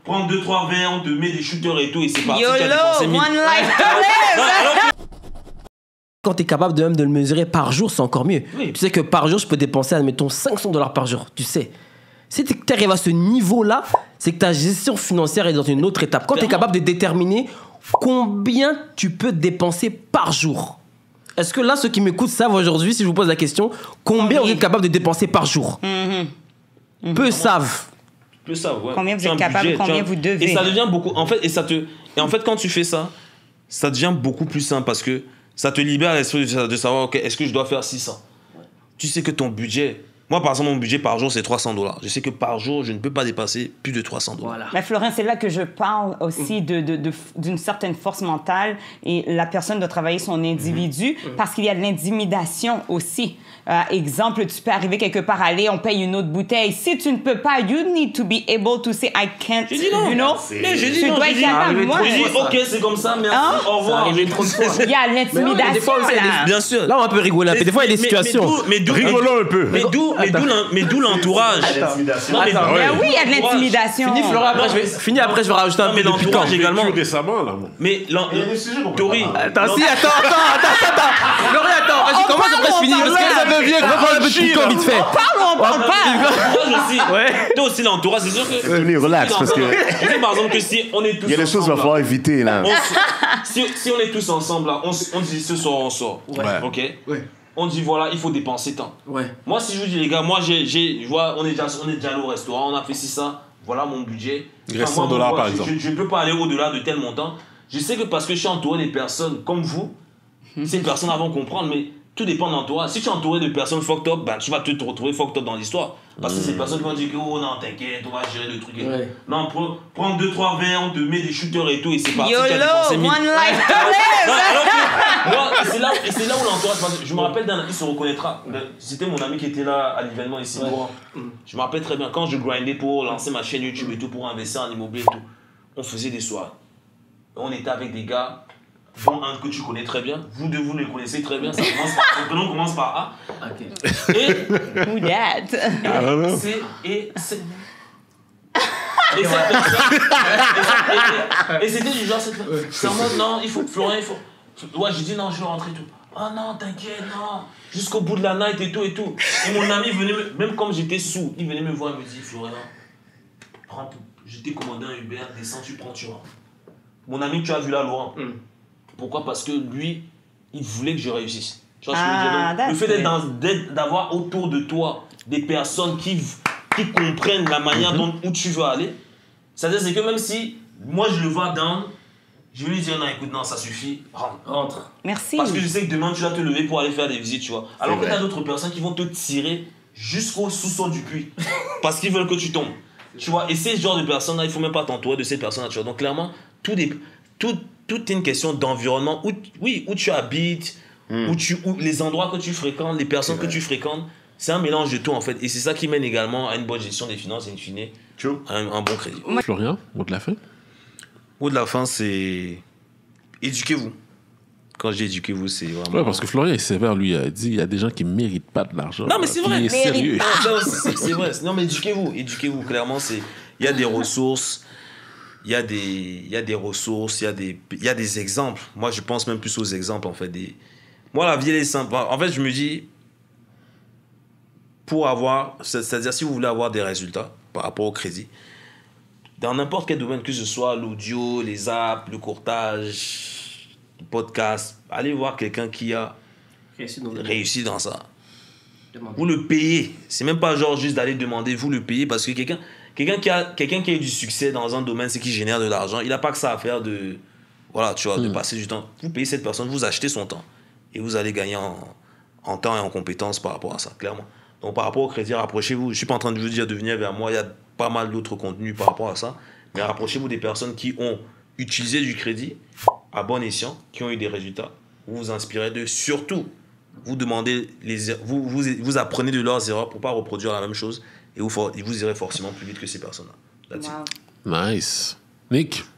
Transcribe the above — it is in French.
prends 2-3 verres, on te met des shooters et tout, et c'est parti. YOLO, one life to live. Quand tu es capable de le mesurer par jour, c'est encore mieux. Oui. Tu sais que par jour, je peux dépenser, admettons, $500 par jour. Tu sais. Si tu arrives à ce niveau-là, c'est que ta gestion financière est dans une autre étape. Quand tu es capable de déterminer combien tu peux dépenser par jour. Est-ce que là, ceux qui m'écoutent savent aujourd'hui, si je vous pose la question, combien vous êtes capable de dépenser par jour? Peu savent. Peu savent, ouais. Combien vous êtes capable, combien vous devez. Et ça devient beaucoup... En fait, quand tu fais ça, ça devient beaucoup plus simple parce que ça te libère l'esprit de savoir, ok, est-ce que je dois faire 600? Tu sais que ton budget... Moi, par exemple, mon budget par jour, c'est $300. Je sais que par jour, je ne peux pas dépasser plus de $300. Voilà. Mais Florent, c'est là que je parle aussi d'une certaine force mentale et la personne doit travailler son individu parce qu'il y a de l'intimidation aussi. Exemple, tu peux arriver quelque part, aller, on paye une autre bouteille. Si tu ne peux pas, you need to be able to say I can't. J'ai dit non. You know? Mais j'ai dit tu non. dois J'ai être dit, capable. Moi, j'ai dit, ok, c'est comme ça, merci, Hein? au revoir. Ça arrive trop de fois. il y a l'intimidation des fois aussi, là. Bien sûr. Là, on peut rigoler un peu. Des fois, il y a des situations. Rigolons un peu. Mais d'où l'entourage. L'intimidation. Attends, Ben oui, il y a de l'intimidation. Fini, Florent, après, je vais rajouter un peu mais de piquant. l'entourage également. Plus récemment, là. Moi. Mais Il y a des sujets qu'on peut Tori, pas Attends, Florent, attends, vas-y, commence après, je finis. Parce que ça devient un peu de piquant vite fait. On parle pas. toi aussi l'entourage, c'est sûr que... Tony, relax, parce que Tu sais, par exemple, que si on est tous il y a des choses qu'il va ensemble, falloir éviter, là. si on est tous ensemble, là, on dit ce soir, on sort. Ouais. Ok. Ouais. On dit, voilà, il faut dépenser tant. Ouais. Moi, si je vous dis, les gars, moi, je vois, on est déjà allé au restaurant, on a fait ça, voilà mon budget. Il reste Enfin, moi, $100 moi, par exemple. Je ne peux pas aller au-delà de tel montant. Je sais que parce que je suis entouré des personnes comme vous, ces personnes vont comprendre, mais tout dépend d'entourage. Si tu es entouré de personnes fucked up, ben, tu vas te retrouver fucked up dans l'histoire. Parce que ces personnes vont dire que, oh non, t'inquiète, on va gérer le truc. Ouais. Non, prends 2-3 verres, on te met des shooters et tout, et c'est parti. YOLO, tu as dépensé one 1000. life to Non, live. alors que, moi, et c'est là où l'entourage, parce que je me rappelle d'un, il se reconnaîtra. C'était mon ami qui était là à l'événement ici. Je me rappelle très bien, quand je grindais pour lancer ma chaîne YouTube et tout, pour investir en immobilier et tout, on faisait des soirées. On était avec des gars, dont un que tu connais très bien, vous deux, vous le connaissez très bien, ça commence par, on commence par A. Ok. Et Who that? et cette personne, et c'était du genre, c'est en mode, non, il faut, Florian, il faut. Ouais, j'ai dit non, je vais rentrer et tout. Oh non, t'inquiète, non. Jusqu'au bout de la night et tout et tout. Et mon ami venait, même comme j'étais sous, il venait me voir et me dit, Florian, je t'ai commandé un Uber, descends, tu prends, tu rentres. Mon ami, tu as vu là, Laurent. Pourquoi? Parce que lui, il voulait que je réussisse. Tu vois ce que je veux dire? Donc, le fait d'avoir autour de toi des personnes qui comprennent la manière où tu veux aller, c'est-à-dire c'est que même si moi je le vois down, je vais lui dire non, écoute, non, ça suffit, rentre. Merci. Parce que je sais que demain tu vas te lever pour aller faire des visites, tu vois. Alors que tu as d'autres personnes qui vont te tirer jusqu'au sous-sol du puits parce qu'ils veulent que tu tombes. Tu vois, et ces genres de personnes-là, il ne faut même pas t'entourer de ces personnes-là, tu vois. Donc clairement, tout est une question d'environnement, où tu habites, où les endroits que tu fréquentes, les personnes que tu fréquentes, c'est un mélange de tout en fait. Et c'est ça qui mène également à une bonne gestion des finances et in fine, un bon crédit. Florian, mot de la fin? Mot de la fin, c'est éduquez-vous. Quand je dis éduquez-vous, c'est vraiment... Ouais, parce que Florian est sévère, lui, il a dit il y a des gens qui ne méritent pas de l'argent. Non, mais c'est vrai. Il est sérieux. C'est vrai. Non, mais éduquez-vous. Clairement, il y a des ressources. Il y a des ressources, il y a des exemples. Moi, je pense même plus aux exemples, en fait. Moi, la vie, elle est simple. En fait, je me dis, c'est-à-dire, si vous voulez avoir des résultats par rapport au crédit, dans n'importe quel domaine, que ce soit l'audio, les apps, le courtage, le podcast, allez voir quelqu'un qui a réussi dans ça. Vous le payez. C'est même pas genre juste d'aller demander, vous le payez, parce que quelqu'un qui a eu du succès dans un domaine, c'est qui génère de l'argent. Il n'a pas que ça à faire de passer du temps. Vous payez cette personne, vous achetez son temps. Et vous allez gagner en temps et en compétences par rapport à ça, clairement. Donc par rapport au crédit, rapprochez-vous. Je ne suis pas en train de vous dire de venir vers moi. Il y a pas mal d'autres contenus par rapport à ça. Mais rapprochez-vous des personnes qui ont utilisé du crédit à bon escient, qui ont eu des résultats. Vous vous inspirez d'eux. Surtout, vous demandez vous apprenez de leurs erreurs pour ne pas reproduire la même chose. Et vous irez forcément plus vite que ces personnes-là. Wow. Nice. Nick?